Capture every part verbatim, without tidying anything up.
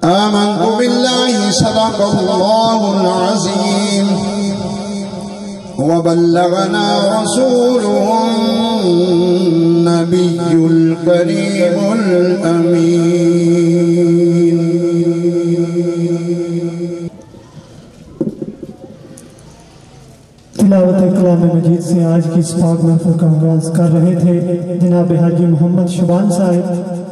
आमन्तु बिल्लाहि सदक़ल्लाहुल अज़ीम व बल्लगना रसूलुहुन नबियुल करीमुल अमीन। तिलावत कलाम मजीद से आज की इस पाक महफिल का आगाज कर रहे थे जनाब हाजी मोहम्मद शुबान साहिब।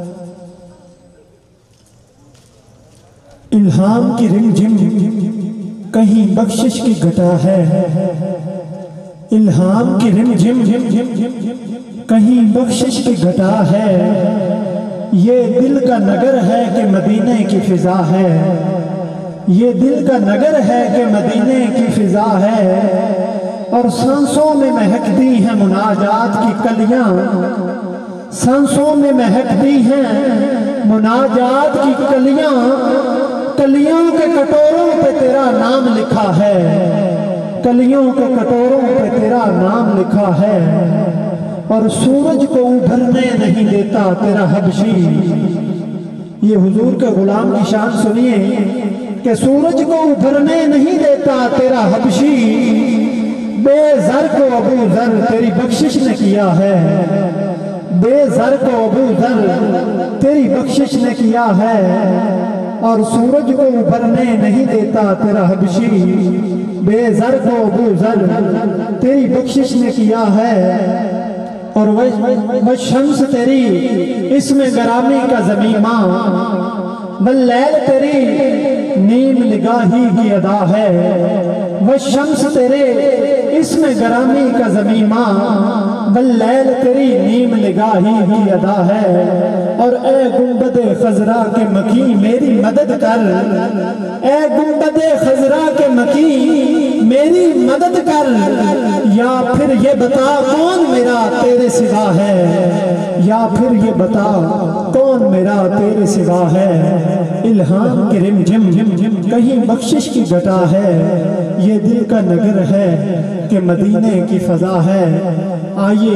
इल्हाम की रिमझिम कहीं बख्शिश की घटा है, इल्हाम की रिमझिम कहीं बख्शिश की घटा है। ये दिल का नगर है कि मदीने की फिजा है, ये दिल का नगर है कि मदीने की फिजा है। और सांसों में महकती हैं मुनाजात की कलियां, सांसों में महकती हैं मुनाजात की कलियां। कलियों के कटोरों पे तेरा नाम लिखा है, कलियों के कटोरों पे तेरा नाम लिखा है। और सूरज को उभरने नहीं देता तेरा हबशी। ये हुजूर के गुलाम की शान सुनिए कि सूरज को उभरने नहीं देता तेरा हबशी। बेज़र को अबू ज़र तेरी बख्शिश ने किया है, बेज़र को अबू ज़र तेरी बख्शिश ने किया है। और सूरज को उभरने नहीं देता तेरा हबशी। बेज़र को अबू ज़र तेरी बख्शिश ने किया है। और वह शम्स तेरी इसमें गरामी का ज़मीमा, वल्लैल तेरी नीम निगाही की अदा है। वह शम्स तेरे इसमें गरामी का ज़मीमा, वल्लैल तेरी नीम निगाही की अदा है। और ए गुंबदे खजरा के मकी मेरी मदद कर, ए गुंबदे खजरा के मकी मेरी मदद कर। या फिर ये बता कौन मेरा तेरे सिवा है, या फिर ये बता कौन मेरा तेरे सिवा है। इल्हाम की रिमझिम कहीं बख्शिश की घटा है, ये दिल का नगर है कि मदीने की फजा है। आइए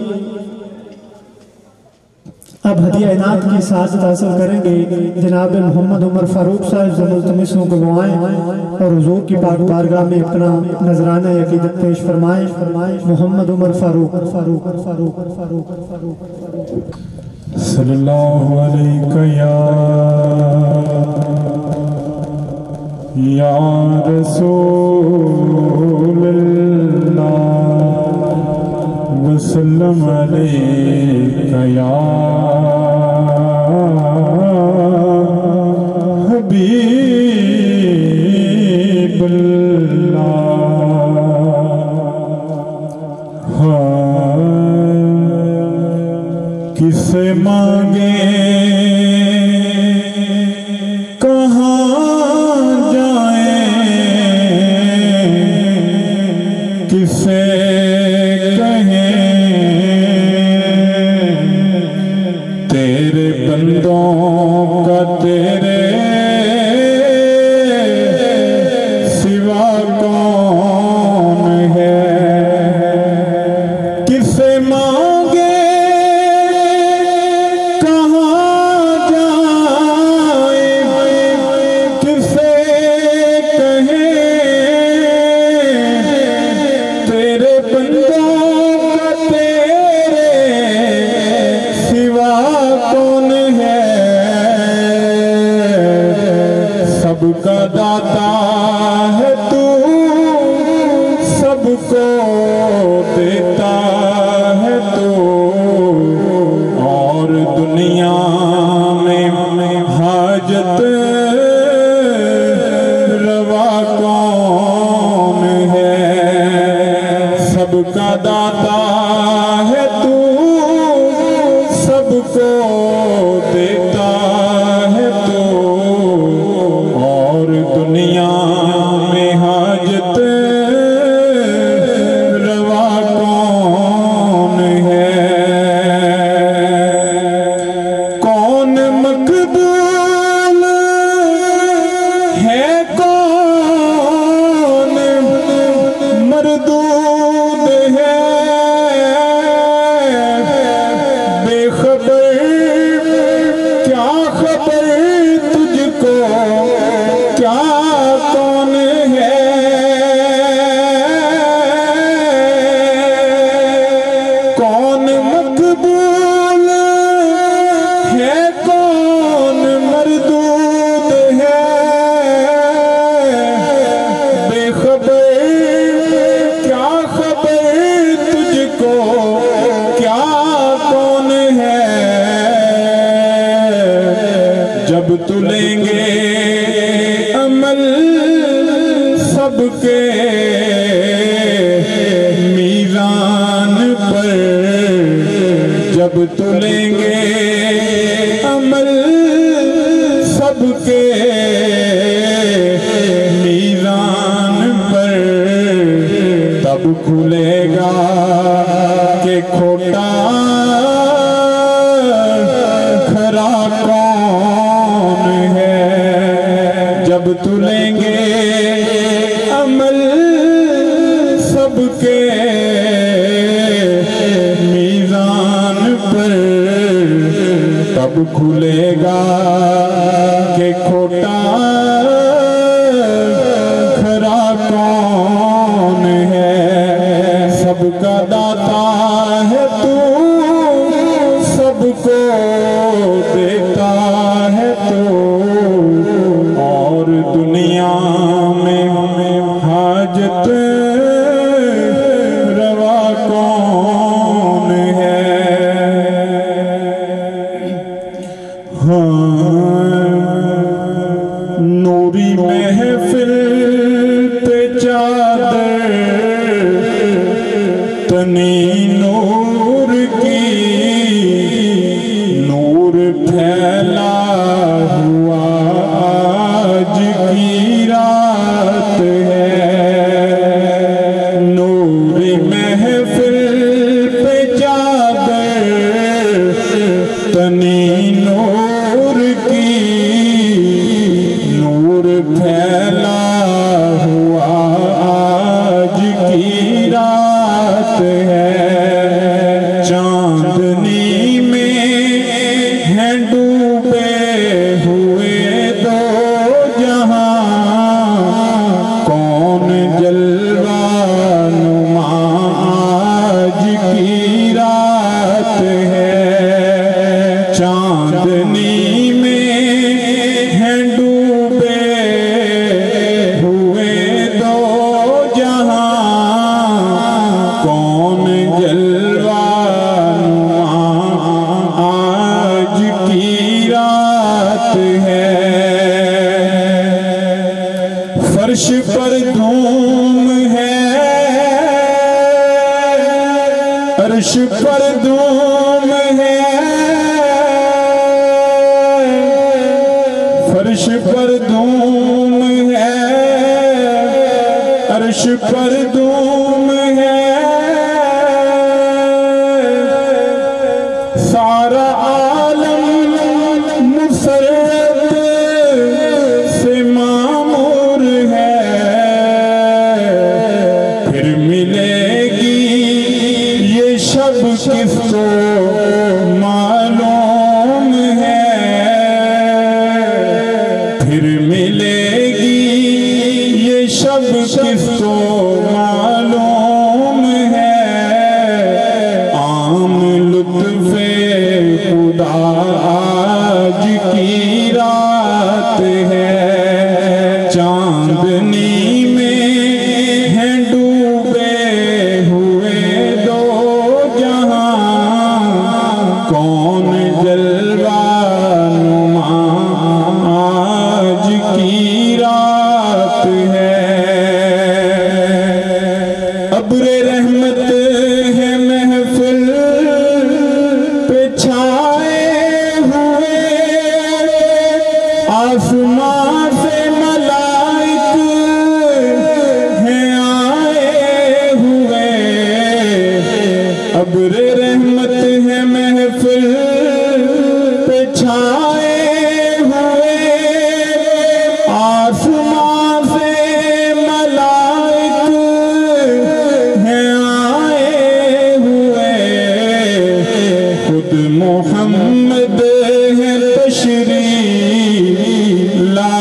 अब हदिया इनात की साजत हासिल करेंगे। जनाब मोहम्मद उमर फारूक साहब ज़मुल्तमिसों को बुआएं और हुजूर की पाक बारगाह में अपना नजराना अकीदत पेश फरमाएं। मोहम्मद उमर फारूक फारूक फारूक फारूक फारूक सल्लल्लाहु अलैहि या रसूलल्लाह वसल्लम अलैका या हबीबल्लाह। हाँ किसे मांगे किसे कहें तेरे बंदों का तेरे सिवा कौन है। किसे मांगे कहाँ जाए, किसे कहें तेरे बंदों का तेरे सिवा कौन है। सबका दाता है तू, सबको देता है तू। और दुनिया में हाजत रवा कौन है। सबका दाता है तू, सबको देता है तू। और दुनिया में हाजत रवा कौन है। कौन मकबूल है, कौन मरदूद है। तुलेंगे अमल सबके मीज़ान पर, जब तुलेंगे अमल सबके मीज़ान पर, तब खुलेगा कि खोटा खरा कौन है। जब तुलेंगे अमल सबके मीज़ान पर, तब खुलेगा कि खोटा खरा कौन है। सबका दाता है तू, सबको देता है तू, और दुनिया में हमें हाजत रवा कौन है। हाँ, नूरी महफिल पे चादर तनी नूर की, नूर फैला हुआ आज की रात है। नूर महफिल पे चादर तनी नूर की, नूर फैला हुआ आज की रात है। चांदनी में हैं डूबे हुए दो जहां, कौन जलवा नुमा आज की रात है। चांदनी में हैं डूबे हुए दो जहां, कौन जलवा नुमा आज की रात है। फर्श पर धूम है, अर्श पर धूम है, फर्श पर धूम है, अर्श पर धूम है। सारा आलम मुसर्रत से मामूर है, फिर मिलेगी ये शब किसको मालूम है। फिर मिलेगी ये शब किसको मालूम है। आम लुत्फ़े खुदा आज की रात है। चांदनी में हैं डूबे हुए दो जहां, कौन जलवा नुमा आज की रात है। अब्रे रहमत है महफिल पे छाए हुए, आसमां से मलाइक हैं आए हुए। अब्रे रहमत है महफिल पे छाए हुए, आसमां से मलाइक हैं आए हुए। खुद मोहम्मद है तशरीफ ला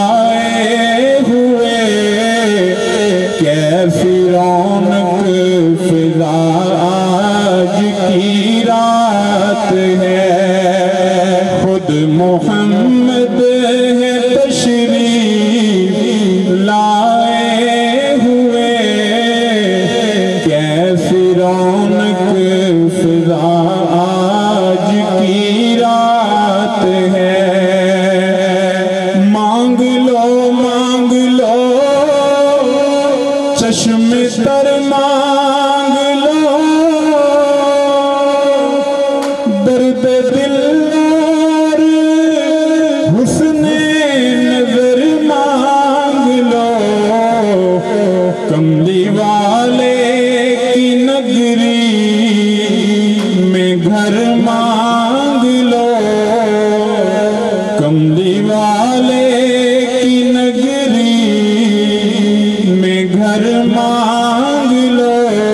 वाले की नगरी में घर मांग लो,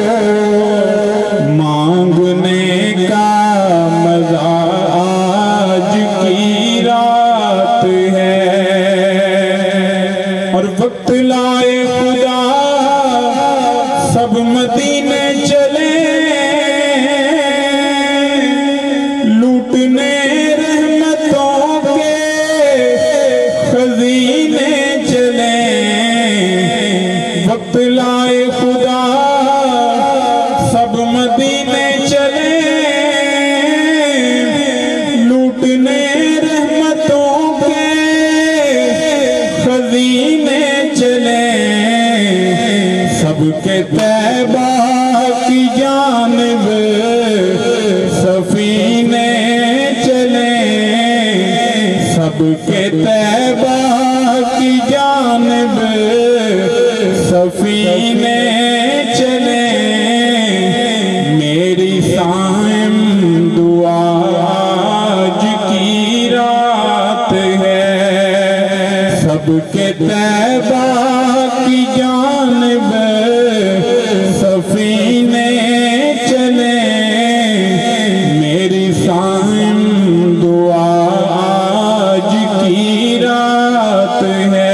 मांगने का मजा आज की रात है। और वक्त लाए खुदा सब मदीने चले, लूटने रहमतों के खजीने चले। वक्त लाए खुदा सब मदीने चले, लूटने रहमतों के खजीने चले। सबके तैबा की जानिब सफीने चले, सबके तैबा की जानिब सफीने चले। मेरी साइम दुआ आज की रात है, सबके तैबा की जानिब सफीने चले। मेरी साइम दुआ आज की रात है।